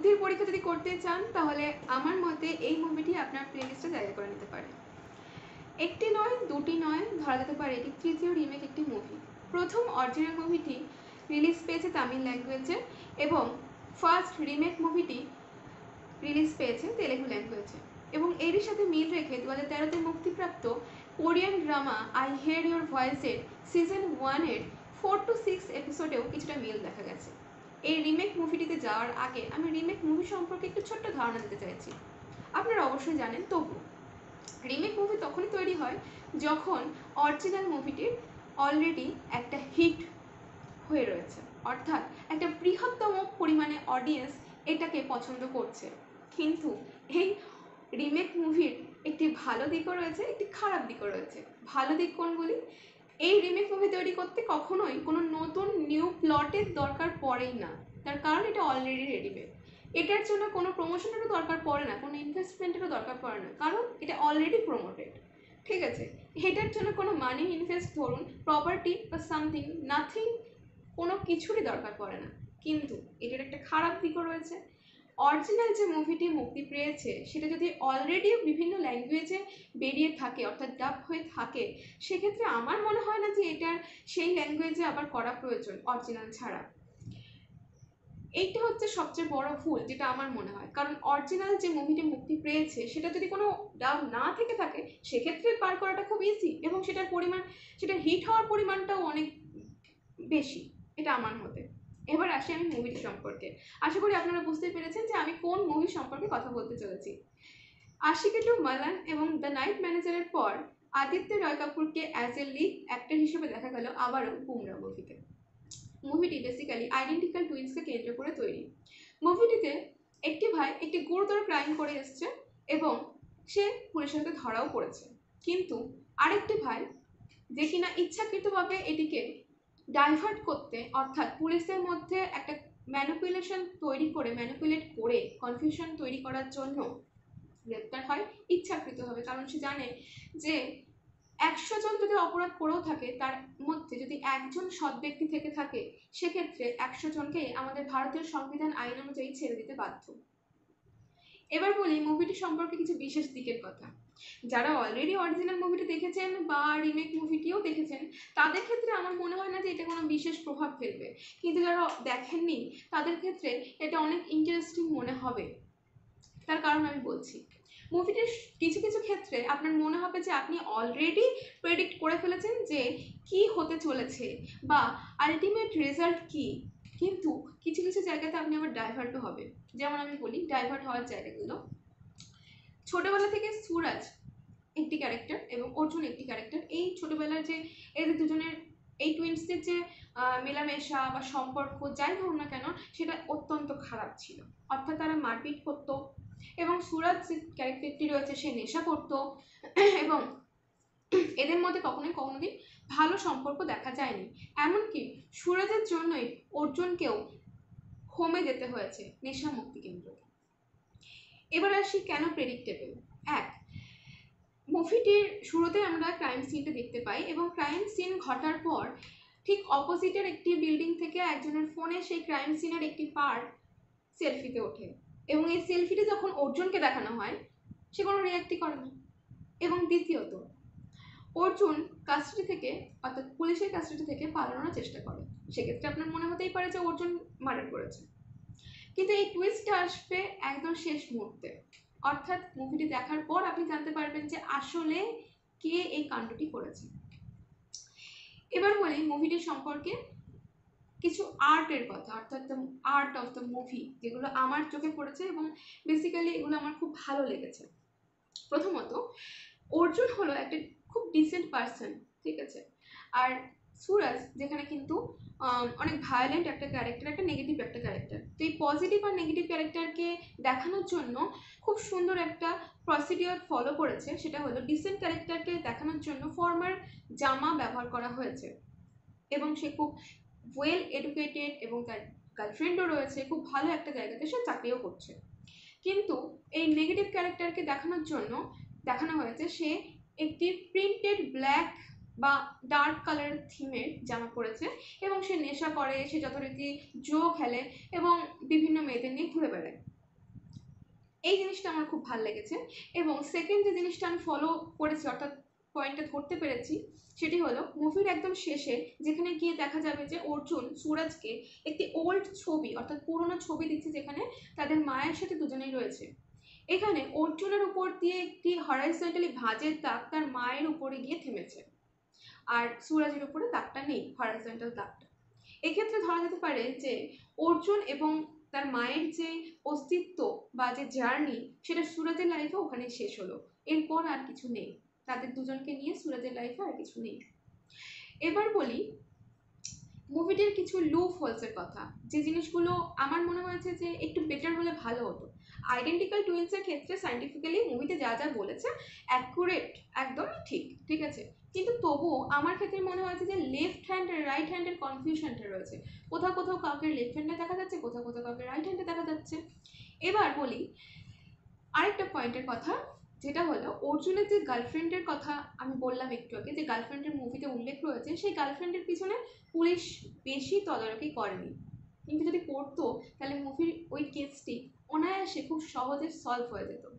বুদ্ধির পরীক্ষা যদি করতে চান তাহলে আমার মতে এই মুভিটি আপনার প্লেলিস্টে জায়গা করে নিতে পারে। একটি নয়, দুটি নয়, ধরা যেতে পারে এটি তৃতীয় রিমেক একটি মুভি। প্রথম অরিজিনাল মুভিটি রিলিজ পেয়েছে তামিল ল্যাঙ্গুয়েজে এবং ফার্স্ট রিমেক মুভিটি রিলিজ পেয়েছে তেলেগু ল্যাঙ্গুয়েজে। এবং এরই সাথে মিল রেখে 2013-তে মুক্তিপ্রাপ্ত Korean drama I hear your ভয়েসের সিজন 1-এর 4 to 6 এপিসোডেও কিছুটা মিল দেখা গেছে। এই রিমেক মুভিটিতে যাওয়ার আগে আমি রিমেক মুভি সম্পর্কে একটু ছোট্ট ধারণা দিতে চাইছি। আপনারা অবশ্যই জানেন, তবু রিমেক মুভি তখনই তৈরি হয় যখন অরিজিনাল মুভিটির অলরেডি একটা হিট হয়ে রয়েছে, অর্থাৎ একটা বৃহত্তম পরিমাণে অডিয়েন্স এটাকে পছন্দ করছে। কিন্তু এই রিমেক মুভির একটি ভালো দিকও রয়েছে, একটি খারাপ দিকও রয়েছে। ভালো দিক কোনগুলি? এই রিমেক মুভি তৈরি করতে কখনোই কোনো নতুন নিউ প্লটের দরকার পড়েই না, তার কারণ এটা অলরেডি রেডিমেড। এটার জন্য কোনো প্রমোশনেরও দরকার পড়ে না, কোনো ইনভেস্টমেন্টেরও দরকার পড়ে না, কারণ এটা অলরেডি প্রমোটেড। ঠিক আছে, এটার জন্য কোনো মানি ইনভেস্ট ধরুন, প্রপার্টি বা সামথিং, নাথিং, কোনো কিছুরই দরকার পড়ে না। কিন্তু এটার একটা খারাপ দিকও রয়েছে। অরিজিনাল যে মুভিটি মুক্তি পেয়েছে সেটা যদি অলরেডি বিভিন্ন ল্যাঙ্গুয়েজে বেরিয়ে থাকে, অর্থাৎ ডাব হয়ে থাকে, সেক্ষেত্রে আমার মনে হয় না যে এটার সেই ল্যাঙ্গুয়েজে আবার করা প্রয়োজন অরিজিনাল ছাড়া। এইটা হচ্ছে সবচেয়ে বড় ভুল যেটা আমার মনে হয়, কারণ অরিজিনাল যে মুভিটি মুক্তি পেয়েছে সেটা যদি কোনো ডাব না থেকে থাকে সেক্ষেত্রে পার করাটা খুব ইজি, এবং সেটার পরিমাণ, সেটা হিট হওয়ার পরিমাণটাও অনেক বেশি, এটা আমার মতে। এবার আসি আমি মুভিটি সম্পর্কে। আশা করি আপনারা বুঝতে পেরেছেন যে আমি কোন মুভি সম্পর্কে কথা বলতে চলেছি। আশিকি টু মালান এবং দ্য নাইট ম্যানেজারের পর আদিত্য রয় কাপুরকে অ্যাজ এ লিড অ্যাক্টর হিসেবে দেখা গেল আবারও বুমরা মুভিতে। মুভিটি বেসিক্যালি আইডেন্টিক্যাল টুইন্সকে কেন্দ্র করে তৈরি। মুভিটিতে একটি ভাই একটি গুরুতর ক্রাইম করে এসছে এবং সে পুলিশের হাতে ধরাও পড়েছে, কিন্তু আরেকটি ভাই যে কিনা ইচ্ছাকৃতভাবে এটিকে ডাইভার্ট করতে, অর্থাৎ পুলিশের মধ্যে একটা ম্যানিপুলেট করে কনফিউশন তৈরি করার জন্য গ্রেপ্তার হয় ইচ্ছাকৃতভাবে। কারণ সে জানে যে 100 জন যদি অপরাধ করেও থাকে তার মধ্যে যদি একজন সৎ ব্যক্তি থেকে থাকে, সেক্ষেত্রে 100 জনকে আমাদের ভারতীয় সংবিধান আইন অনুযায়ী ছেড়ে দিতে বাধ্য। এবার বলি মুভিটি সম্পর্কে কিছু বিশেষ দিকের কথা। যারা অলরেডি অরিজিনাল মুভিটি দেখেছেন বা রিমেক মুভিটিও দেখেছেন তাদের ক্ষেত্রে আমার মনে হয় না যে এটা কোনো বিশেষ প্রভাব ফেলবে, কিন্তু যারা দেখেননি তাদের ক্ষেত্রে এটা অনেক ইন্টারেস্টিং মনে হবে। তার কারণ আমি বলছি, মুভিটির কিছু কিছু ক্ষেত্রে আপনার মনে হবে যে আপনি অলরেডি প্রেডিক্ট করে ফেলেছেন যে কি হতে চলেছে বা আলটিমেট রেজাল্ট কি, কিন্তু কিছু কিছু জায়গাতে আপনি আবার ডাইভার্টও হবে। যেমন আমি বলি ডাইভার্ট হওয়ার জায়গাগুলো, ছোটবেলা থেকে সুরাজ একটি ক্যারেক্টার এবং অর্জুন একটি ক্যারেক্টার, এই ছোটবেলার যে এদের দুজনের এই টুইন্সদের যে মেলামেশা বা সম্পর্ক যাই হোক না কেন সেটা অত্যন্ত খারাপ ছিল। অর্থাৎ তারা মারপিট করতো এবং সুরাজ যে ক্যারেক্টারটি রয়েছে সে নেশা করতো এবং এদের মধ্যে কোনোদিন ভালো সম্পর্ক দেখা যায়নি। এমনকি সুরাজের জন্যই অর্জুনকেও হোমে যেতে হয়েছে, নেশা মুক্তি কেন্দ্র। এবার আসি কেন প্রেডিক্টেবল। এক, মুভিটির শুরুতে আমরা ক্রাইম সিনটা দেখতে পাই এবং ক্রাইম সিন ঘটার পর ঠিক অপোজিটের একটি বিল্ডিং থেকে একজনের ফোনে সেই ক্রাইম সিনের একটি পার্ট সেলফিতে ওঠে এবং এই সেলফিটি যখন অর্জুনকে দেখানো হয় সে কোনো রিয়াক্টই করে না। এবং দ্বিতীয়ত, অর্জুন কাস্টাডি থেকে, অর্থাৎ পুলিশের কাস্টাডি থেকে পালানোর চেষ্টা করে। সেক্ষেত্রে আপনার মনে হতেই পারে যে অর্জুন মার্ডার করেছে, কিন্তু এই টুইস্টটা আসবে একদম শেষ মুহূর্তে, অর্থাৎ মুভিটি দেখার পর আপনি জানতে পারবেন যে আসলে কে এই কাণ্ডটি করেছে। এবার বলি মুভিটির সম্পর্কে কিছু আর্টের কথা, অর্থাৎ the art of the movie, যেগুলো আমার চোখে পড়েছে এবং বেসিক্যালি এগুলো আমার খুব ভালো লেগেছে। প্রথমত, অর্জুন হলো একটা খুব ডিসেন্ট পার্সন, ঠিক আছে, আর সুরাজ যেখানে কিন্তু অনেক ভায়োলেন্ট একটা ক্যারেক্টার, একটা নেগেটিভ একটা ক্যারেক্টার। তো এই পজিটিভ আর নেগেটিভ ক্যারেক্টারকে দেখানোর জন্য খুব সুন্দর একটা প্রসিডিওর ফলো করেছে, সেটা হলো ডিসেন্ট ক্যারেক্টারকে দেখানোর জন্য ফর্মার জামা ব্যবহার করা হয়েছে এবং সে খুব ওয়েল এডুকেটেড এবং তার গার্লফ্রেন্ডও রয়েছে, খুব ভালো একটা জায়গাতে সে চাকরিও করছে। কিন্তু এই নেগেটিভ ক্যারেক্টারকে দেখানোর জন্য দেখানো হয়েছে সে একটি প্রিন্টেড ব্ল্যাক বা ডার্ক কালার থিমের জামা পরেছে এবং সে নেশা করে, সে যথারীতি জুয়ো খেলে এবং বিভিন্ন মেয়েদের নিয়ে ঘুরে বেড়ায়। এই জিনিসটা আমার খুব ভালো লেগেছে। এবং সেকেন্ড যে জিনিসটা আমি ফলো করেছি, অর্থাৎ পয়েন্টটা ধরতে পেরেছি, সেটি হলো মুভির একদম শেষে যেখানে গিয়ে দেখা যাবে যে অর্জুন সুরজকে একটি ওল্ড ছবি, অর্থাৎ পুরোনো ছবি দিচ্ছে যেখানে তাদের মায়ের সাথে দুজনেই রয়েছে। এখানে অর্জুনের উপর দিয়ে একটি হরাইজন্টালি ভাঁজের দাগ তার মায়ের উপরে গিয়ে থেমেছে, আর সুরজের উপরে দাগটা নেই, হরাইজন্টাল দাগটা। এক্ষেত্রে ধরা যেতে পারে যে অর্জুন এবং তার মায়ের যে অস্তিত্ব বা যে জার্নি, সেটা সুরজের লাইফে ওখানে শেষ হলো, এরপর আর কিছু নেই, তাদের দুজনকে নিয়ে সুরজের লাইফে আর কিছু নেই। এবার বলি মুভিটির কিছু লুপ হোলসের কথা, যে জিনিসগুলো আমার মনে হয়েছে যে একটু বেটার হলে ভালো হতো। আইডেন্টিক্যাল টুইন্সের ক্ষেত্রে সায়েন্টিফিক্যালি মুভিতে যা যা বলেছে অ্যাকুরেট, একদমই ঠিক, ঠিক আছে, কিন্তু তবুও আমার ক্ষেত্রে মনে হয়েছে যে লেফট হ্যান্ড আর রাইট হ্যান্ডের কনফিউশনটা রয়েছে, কোথাও কোথাও কাউকে লেফট হ্যান্ডে দেখা যাচ্ছে, কোথাও কোথাও কাউকে রাইট হ্যান্ডে দেখা যাচ্ছে। এবার বলি আরেকটা পয়েন্টের কথা, যেটা হলো অর্জুনের যে গার্লফ্রেন্ডের কথা আমি বললাম একটু আগে, যে গার্লফ্রেন্ডের মুভিতে উল্লেখ রয়েছে, সেই গার্লফ্রেন্ডের পিছনে পুলিশ বেশি তদারকি করেনি, কিন্তু যদি করতো তাহলে মুভির ওই কেসটি অনায়াসে খুব সহজে সলভ হয়ে যেত।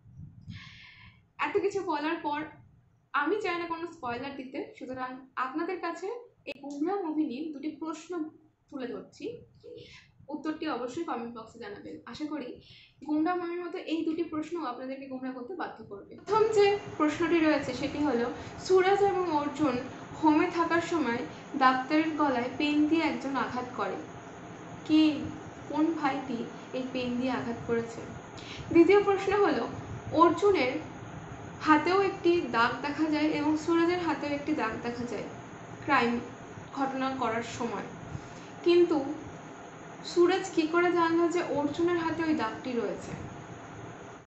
এত কিছু বলার পর আমি চাই না কোনো স্পয়লার দিতে, সুতরাং আপনাদের কাছে এই গুমরা মুভি নিয়ে দুটি প্রশ্ন তুলে ধরছি, উত্তরটি অবশ্যই কমেন্ট বক্সে জানাবেন। আশা করি গুমরা মুভির মতো এই দুটি প্রশ্ন আপনাদেরকে গুমরা করতে বাধ্য করবে। প্রথম যে প্রশ্নটি রয়েছে সেটি হলো, সুরজ এবং অর্জুন হোমে থাকার সময় ডাক্তারের গলায় পেন দিয়ে একজন আঘাত করে, কে, কোন ভাইটি এই পেন দিয়ে আঘাত করেছে? দ্বিতীয় প্রশ্ন হলো, অর্জুনের হাতেও একটি দাগ দেখা যায় এবং সুরজের হাতেও একটি দাগ দেখা যায় ক্রাইম ঘটনা করার সময়, কিন্তু সুরজ কী করে জানলো যে অর্জুনের হাতে ওই দাগটি রয়েছে?